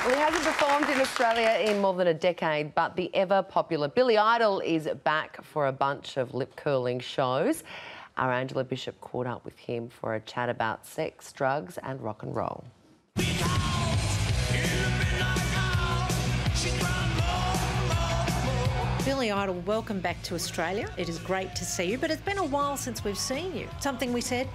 Well, he hasn't performed in Australia in more than a decade, but the ever-popular Billy Idol is back for a bunch of lip-curling shows. Our Angela Bishop caught up with him for a chat about sex, drugs and rock and roll. Billy Idol, welcome back to Australia. It is great to see you, but it's been a while since we've seen you. Something we said?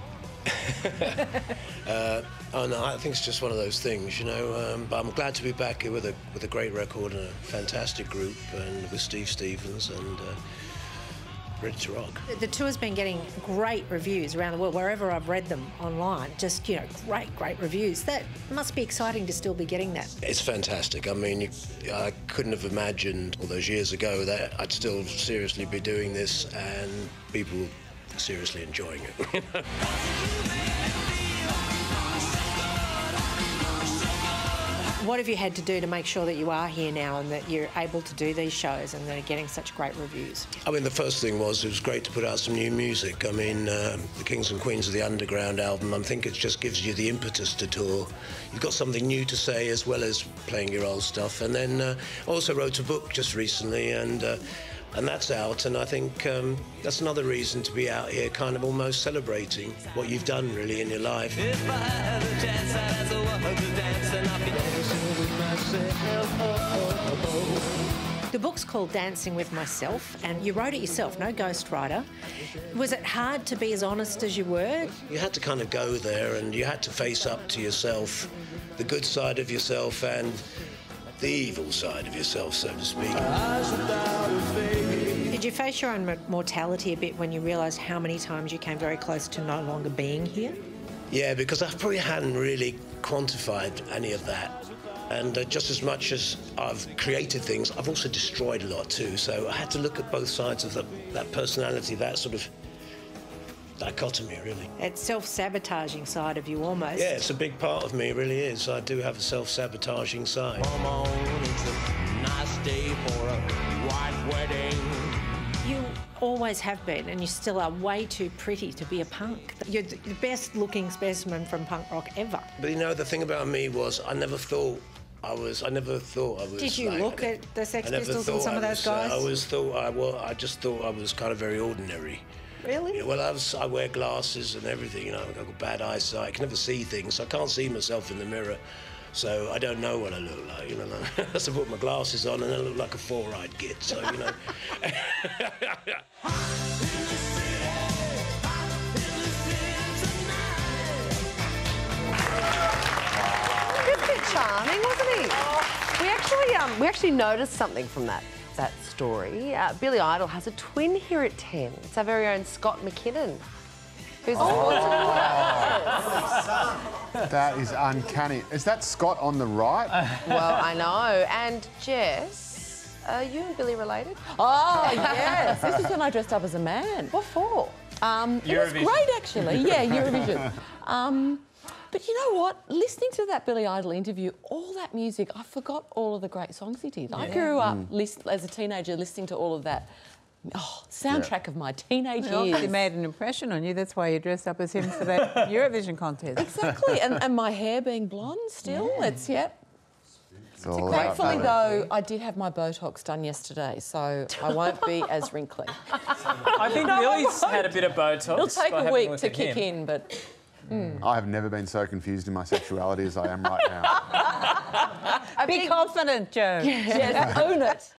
Oh no, I think it's just one of those things, you know. But I'm glad to be back here with a great record and a fantastic group, and with Steve Stevens, and ready to rock. The tour's been getting great reviews around the world, wherever I've read them online. Just, you know, great reviews. That must be exciting to still be getting that. It's fantastic. I mean, I couldn't have imagined all those years ago that I'd still seriously be doing this and people seriously enjoying it. What have you had to do to make sure that you are here now and that you're able to do these shows and they're getting such great reviews? I mean, the first thing was it was great to put out some new music. I mean, the Kings and Queens of the Underground album, I think it just gives you the impetus to tour. You've got something new to say as well as playing your old stuff. And then I also wrote a book just recently, and that's out, and I think that's another reason to be out here, kind of almost celebrating what you've done really in your life. If I had a chance, I'd ask the world to dance, and I'd be dancing with myself. The book's called Dancing with Myself, and you wrote it yourself, no ghostwriter. Was it hard to be as honest as you were? You had to kind of go there, and you had to face up to yourself, the good side of yourself and the evil side of yourself, so to speak. Did you face your own mortality a bit when you realised how many times you came very close to no longer being here? Yeah, because I probably hadn't really quantified any of that. And just as much as I've created things, I've also destroyed a lot too. So I had to look at both sides of that personality, that sort of dichotomy, really. That self-sabotaging side of you, almost. Yeah, it's a big part of me, it really is. I do have a self-sabotaging side. Come on, it's a nice day for a white wedding. You always have been, and you still are way too pretty to be a punk. You're the best-looking specimen from punk rock ever. But you know, the thing about me was I never thought I was. Did you look at the Sex Pistols and some of those guys? I just thought I was kind of very ordinary. Really? Yeah, well, I wear glasses and everything, you know, I've got bad eyesight, I can never see things, so I can't see myself in the mirror, so I don't know what I look like, you know. I have to put my glasses on and I look like a four-eyed git, so, you know. Just a bit charming, wasn't he? We actually noticed something from that story. Billy Idol has a twin here at 10. It's our very own Scott McKinnon, who's That is uncanny. Is that Scott on the right? Well, I know. And Jess, are you and Billy related? Oh, yes. This is when I dressed up as a man. What for? It was great, actually. Yeah, Eurovision. But you know what? Listening to that Billy Idol interview, all that music, I forgot all of the great songs he did. Yeah. I grew up as a teenager listening to all of that soundtrack of my teenage years. He made an impression on you. That's why you dressed up as him for that Eurovision contest. Exactly. And my hair being blonde still. Thankfully, though, I did have my Botox done yesterday, so I won't be as wrinkly. I think Billy's had a bit of Botox. It'll take a week to kick in, but... I have never been so confused in my sexuality as I am right now. Be confident, Joe. Yes, own it.